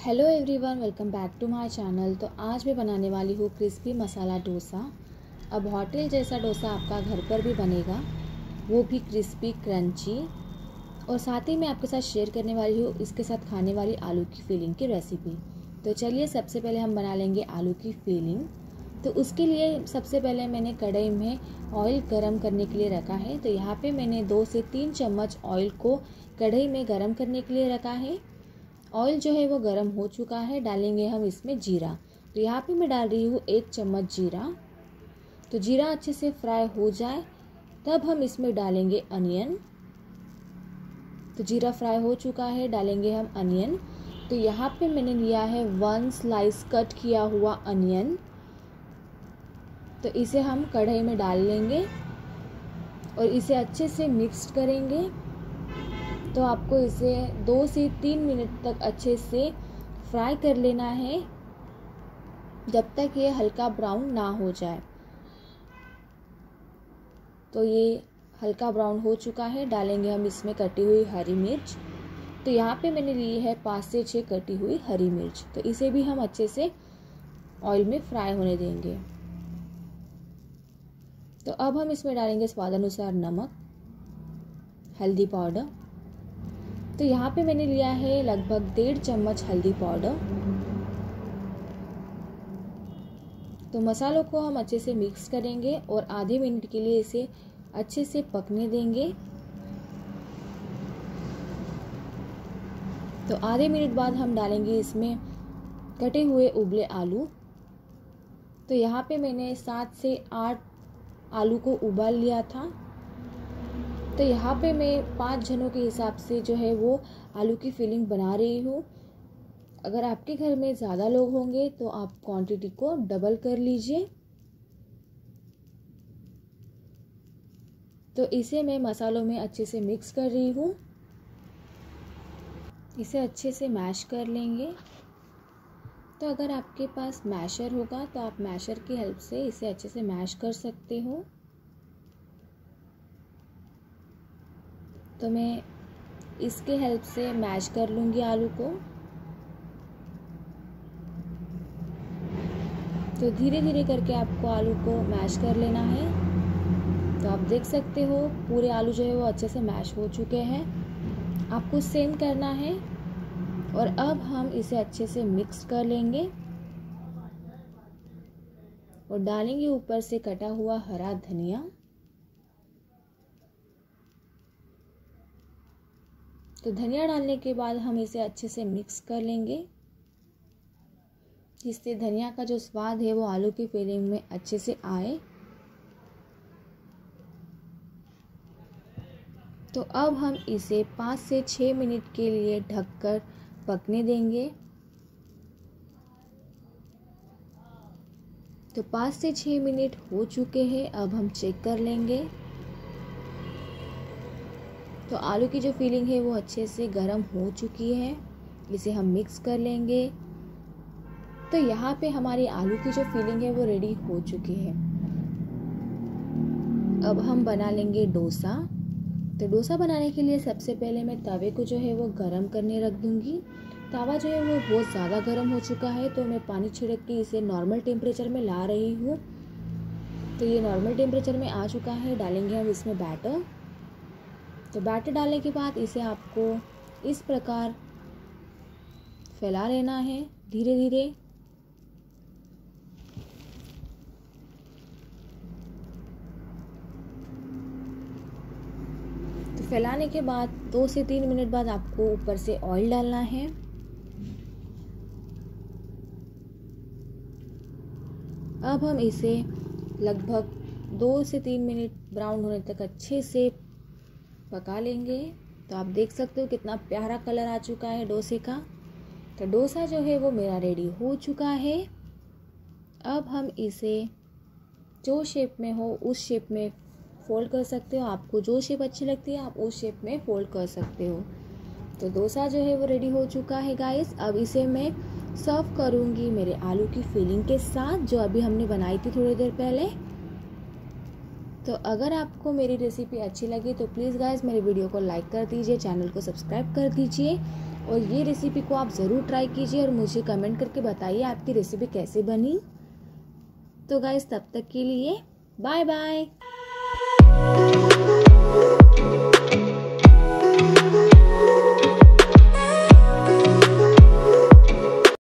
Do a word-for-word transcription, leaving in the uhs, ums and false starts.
Hello everyone, welcome back to my channel. तो आज मैं बनाने वाली हूँ क्रिस्पी मसाला डोसा। अब होटल जैसा डोसा आपका घर पर भी बनेगा, वो भी क्रिस्पी क्रंची। और साथ ही मैं आपके साथ शेयर करने वाली हूँ इसके साथ खाने वाली आलू की फिलिंग की रेसिपी। तो चलिए सबसे पहले हम बना लेंगे आलू की फिलिंग। तो उसके लिए सबसे पहले मैंने कढ़ाई में ऑयल गरम करने के लिए रखा है। तो यहाँ पे मैंने दो से तीन चम्मच ऑयल को कढ़ाई में गरम करने के लिए रखा है। ऑयल जो है वो गर्म हो चुका है, डालेंगे हम इसमें जीरा। तो यहाँ पे मैं डाल रही हूँ एक चम्मच जीरा। तो जीरा अच्छे से फ्राई हो जाए तब हम इसमें डालेंगे अनियन। तो जीरा फ्राई हो चुका है, डालेंगे हम अनियन। तो यहाँ पे मैंने लिया है वन स्लाइस कट किया हुआ अनियन। तो इसे हम कढ़ाई में डाल लेंगे और इसे अच्छे से मिक्स करेंगे। तो आपको इसे दो से तीन मिनट तक अच्छे से फ्राई कर लेना है, जब तक ये हल्का ब्राउन ना हो जाए। तो ये हल्का ब्राउन हो चुका है, डालेंगे हम इसमें कटी हुई हरी मिर्च। तो यहाँ पे मैंने ली है पाँच से छः कटी हुई हरी मिर्च। तो इसे भी हम अच्छे से ऑयल में फ्राई होने देंगे। तो अब हम इसमें डालेंगे स्वादानुसार नमक, हल्दी पाउडर। तो यहाँ पे मैंने लिया है लगभग डेढ़ चम्मच हल्दी पाउडर। तो मसालों को हम अच्छे से मिक्स करेंगे और आधे मिनट के लिए इसे अच्छे से पकने देंगे। तो आधे मिनट बाद हम डालेंगे इसमें कटे हुए उबले आलू। तो यहाँ पे मैंने सात से आठ आलू को उबाल लिया था। तो यहाँ पे मैं पाँच जनों के हिसाब से जो है वो आलू की फिलिंग बना रही हूँ। अगर आपके घर में ज़्यादा लोग होंगे तो आप क्वांटिटी को डबल कर लीजिए। तो इसे मैं मसालों में अच्छे से मिक्स कर रही हूँ। इसे अच्छे से मैश कर लेंगे। तो अगर आपके पास मैशर होगा तो आप मैशर की हेल्प से इसे अच्छे से मैश कर सकते हो। तो मैं इसके हेल्प से मैश कर लूँगी आलू को। तो धीरे धीरे करके आपको आलू को मैश कर लेना है। तो आप देख सकते हो पूरे आलू जो है वो अच्छे से मैश हो चुके हैं। आपको सेम करना है। और अब हम इसे अच्छे से मिक्स कर लेंगे और डालेंगे ऊपर से कटा हुआ हरा धनिया। तो धनिया डालने के बाद हम इसे अच्छे से मिक्स कर लेंगे, जिससे धनिया का जो स्वाद है वो आलू की फिलिंग में अच्छे से आए। तो अब हम इसे पाँच से छः मिनट के लिए ढककर पकने देंगे। तो पाँच से छः मिनट हो चुके हैं, अब हम चेक कर लेंगे। तो आलू की जो फिलिंग है वो अच्छे से गर्म हो चुकी है। इसे हम मिक्स कर लेंगे। तो यहाँ पे हमारी आलू की जो फिलिंग है वो रेडी हो चुकी है। अब हम बना लेंगे डोसा। तो डोसा बनाने के लिए सबसे पहले मैं तवे को जो है वो गरम करने रख दूँगी। तवा जो है वो बहुत ज़्यादा गर्म हो चुका है, तो मैं पानी छिड़क के इसे नॉर्मल टेम्परेचर में ला रही हूँ। तो ये नॉर्मल टेम्परेचर में आ चुका है, डालेंगे हम इसमें बैटर। तो बैटर डालने के बाद इसे आपको इस प्रकार फैला लेना है धीरे धीरे। तो फैलाने के बाद दो से तीन मिनट बाद आपको ऊपर से ऑयल डालना है। अब हम इसे लगभग दो से तीन मिनट ब्राउन होने तक अच्छे से पका लेंगे। तो आप देख सकते हो कितना प्यारा कलर आ चुका है डोसे का। तो डोसा जो है वो मेरा रेडी हो चुका है। अब हम इसे जो शेप में हो उस शेप में फोल्ड कर सकते हो। आपको जो शेप अच्छी लगती है आप उस शेप में फोल्ड कर सकते हो। तो डोसा जो है वो रेडी हो चुका है गाइस। अब इसे मैं सर्व करूँगी मेरे आलू की फिलिंग के साथ, जो अभी हमने बनाई थी थोड़ी देर पहले। तो अगर आपको मेरी रेसिपी अच्छी लगी तो प्लीज़ गाइस मेरे वीडियो को लाइक कर दीजिए, चैनल को सब्सक्राइब कर दीजिए और ये रेसिपी को आप ज़रूर ट्राई कीजिए और मुझे कमेंट करके बताइए आपकी रेसिपी कैसे बनी। तो गाइस तब तक के लिए बाय बाय।